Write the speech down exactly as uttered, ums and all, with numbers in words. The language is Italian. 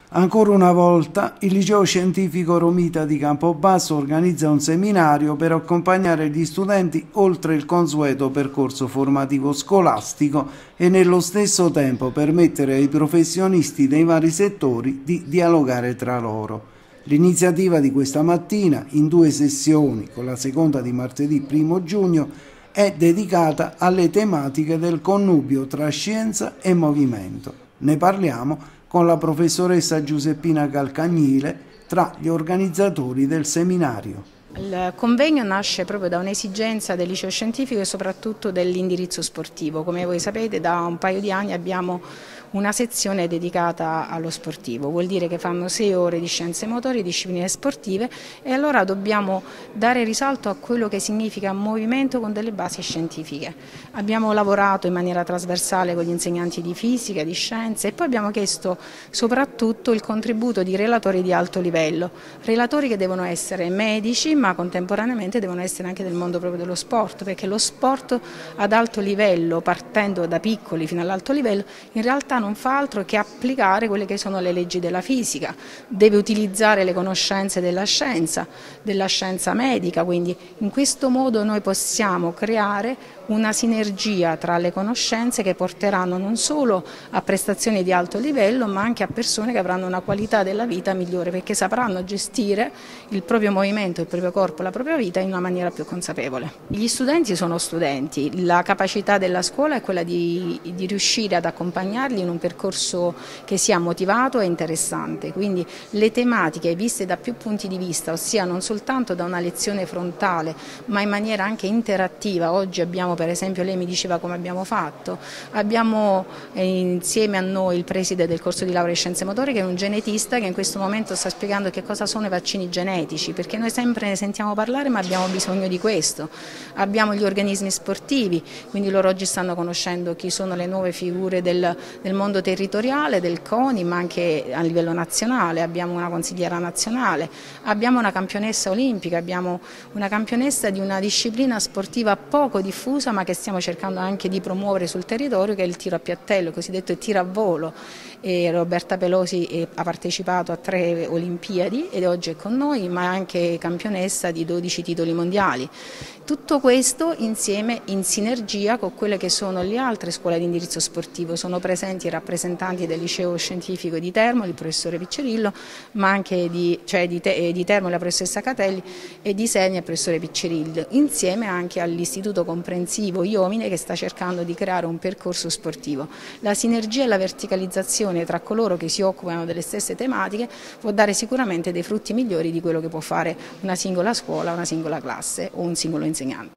Ancora una volta il Liceo Scientifico Romita di Campobasso organizza un seminario per accompagnare gli studenti oltre il consueto percorso formativo scolastico e nello stesso tempo permettere ai professionisti dei vari settori di dialogare tra loro. L'iniziativa di questa mattina, in due sessioni, con la seconda di martedì primo giugno, è dedicata alle tematiche del connubio tra scienza e movimento. Ne parliamo con la professoressa Giuseppina Calcagnile, tra gli organizzatori del seminario. Il convegno nasce proprio da un'esigenza del liceo scientifico e soprattutto dell'indirizzo sportivo. Come voi sapete, da un paio di anni abbiamo una sezione dedicata allo sportivo, vuol dire che fanno sei ore di scienze motorie, discipline sportive, e allora dobbiamo dare risalto a quello che significa movimento con delle basi scientifiche. Abbiamo lavorato in maniera trasversale con gli insegnanti di fisica, di scienze, e poi abbiamo chiesto soprattutto il contributo di relatori di alto livello, relatori che devono essere medici ma contemporaneamente devono essere anche del mondo proprio dello sport, perché lo sport ad alto livello, partendo da piccoli fino all'alto livello, in realtà non fa altro che applicare quelle che sono le leggi della fisica, deve utilizzare le conoscenze della scienza, della scienza medica, quindi in questo modo noi possiamo creare una sinergia tra le conoscenze che porteranno non solo a prestazioni di alto livello ma anche a persone che avranno una qualità della vita migliore, perché sapranno gestire il proprio movimento, il proprio corpo, la propria vita in una maniera più consapevole. Gli studenti sono studenti, la capacità della scuola è quella di, di riuscire ad accompagnarli in un percorso che sia motivato e interessante, quindi le tematiche viste da più punti di vista, ossia non soltanto da una lezione frontale ma in maniera anche interattiva. Oggi abbiamo, per esempio, lei mi diceva come abbiamo fatto, abbiamo eh, insieme a noi il preside del corso di laurea in scienze motorie, che è un genetista che in questo momento sta spiegando che cosa sono i vaccini genetici, perché noi sempre ne sentiamo parlare ma abbiamo bisogno di questo. Abbiamo gli organismi sportivi, quindi loro oggi stanno conoscendo chi sono le nuove figure del, del mondo territoriale, del CONI, ma anche a livello nazionale. Abbiamo una consigliera nazionale, abbiamo una campionessa olimpica, abbiamo una campionessa di una disciplina sportiva poco diffusa ma che stiamo cercando anche di promuovere sul territorio, che è il tiro a piattello, cosiddetto tiro a volo. E Roberta Pelosi è, ha partecipato a tre Olimpiadi ed oggi è con noi, ma è anche campionessa di dodici titoli mondiali. Tutto questo insieme in sinergia con quelle che sono le altre scuole di indirizzo sportivo. Sono presenti i rappresentanti del liceo scientifico di Termoli, il professore Piccirillo, ma anche di, cioè di, Te, di Termoli la professoressa Catelli e di Senia il professore Piccirillo, insieme anche all'istituto comprensivo Iomine, che sta cercando di creare un percorso sportivo. La sinergia e la verticalizzazione tra coloro che si occupano delle stesse tematiche può dare sicuramente dei frutti migliori di quello che può fare una singola scuola, una singola classe o un singolo insegnante.